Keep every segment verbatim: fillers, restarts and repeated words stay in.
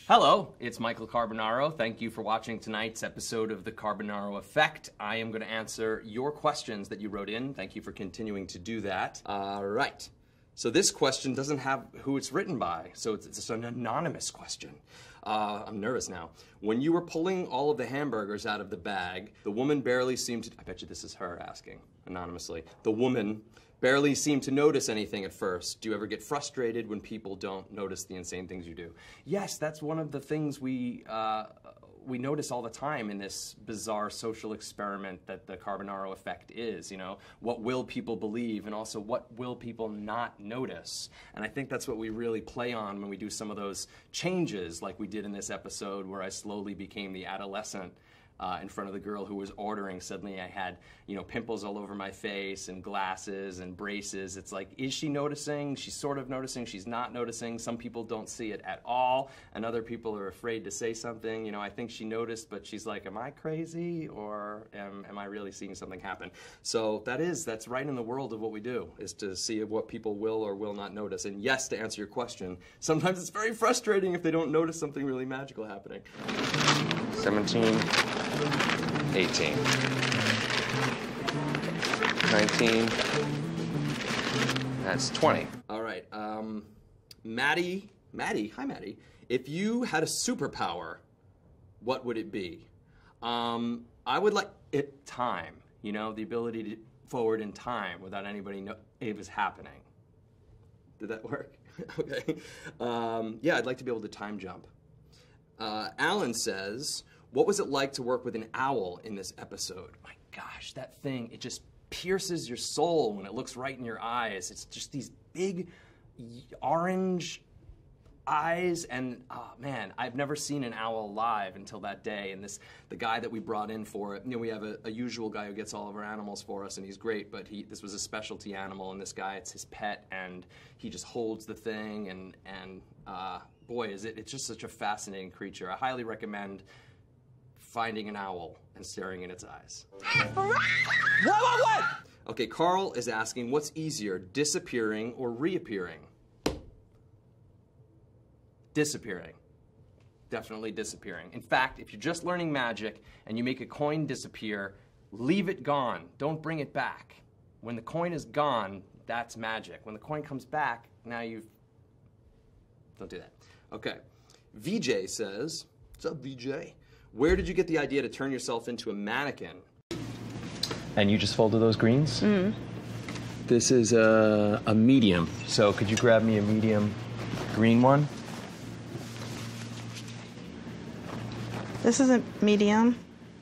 Hello, it's Michael Carbonaro. Thank you for watching tonight's episode of The Carbonaro Effect. I am going to answer your questions that you wrote in. Thank you for continuing to do that. All right. So this question doesn't have who it's written by, so it's, it's an anonymous question. Uh, I'm nervous now. When you were pulling all of the hamburgers out of the bag, the woman barely seemed to... I bet you this is her asking, anonymously. The woman barely seemed to notice anything at first. Do you ever get frustrated when people don't notice the insane things you do? Yes, that's one of the things we... Uh, we notice all the time in this bizarre social experiment that the Carbonaro effect is, you know, what will people believe and also what will people not notice? And I think that's what we really play on when we do some of those changes like we did in this episode where I slowly became the adolescent Uh, in front of the girl who was ordering. Suddenly I had, you know, pimples all over my face and glasses and braces. It's like, is she noticing? She's sort of noticing. She's not noticing. Some people don't see it at all, and other people are afraid to say something. You know, I think she noticed, but she's like, am I crazy, or am, am I really seeing something happen? So that is, that's right in the world of what we do, is to see what people will or will not notice. And yes, to answer your question, sometimes it's very frustrating if they don't notice something really magical happening. seventeen. eighteen, nineteen, that's twenty. All right, um, Maddie, Maddie, hi Maddie. If you had a superpower, what would it be? Um, I would like it time, you know, the ability to forward in time without anybody know it was happening. Did that work? Okay. Um, yeah, I'd like to be able to time jump. Uh, Alan says, what was it like to work with an owl in this episode? My gosh, that thing, it just pierces your soul when it looks right in your eyes. It's just these big orange eyes, and oh man, I've never seen an owl live until that day. And this, the guy that we brought in for it, you know, we have a, a usual guy who gets all of our animals for us, and he's great, but he, this was a specialty animal, and this guy, it's his pet, and he just holds the thing, and, and uh, boy, is it, it's just such a fascinating creature. I highly recommend finding an owl and staring in its eyes. What, what, what? Okay, Carl is asking, what's easier, disappearing or reappearing? Disappearing. Definitely disappearing. In fact, if you're just learning magic and you make a coin disappear, leave it gone. Don't bring it back. When the coin is gone, that's magic. When the coin comes back, now you've... Don't do that. Okay. V J says, what's up, V J? Where did you get the idea to turn yourself into a mannequin? And you just folded those greens? Mm. This is a, a medium. So could you grab me a medium green one? This isn't medium.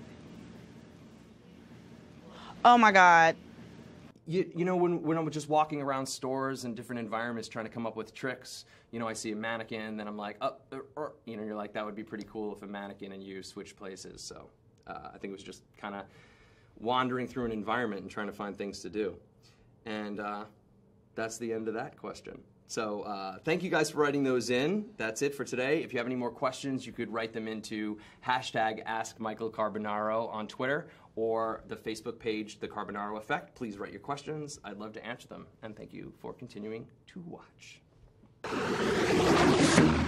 Oh my God. You, you know, when, when I'm just walking around stores and different environments trying to come up with tricks, you know, I see a mannequin, then I'm like, oh, uh, uh, you know, you're like, that would be pretty cool if a mannequin and you switch places. So uh, I think it was just kind of wandering through an environment and trying to find things to do. And uh, that's the end of that question. So uh, thank you guys for writing those in. That's it for today. If you have any more questions, you could write them into hashtag Ask Michael Carbonaro on Twitter or the Facebook page, The Carbonaro Effect. Please write your questions. I'd love to answer them. And thank you for continuing to watch.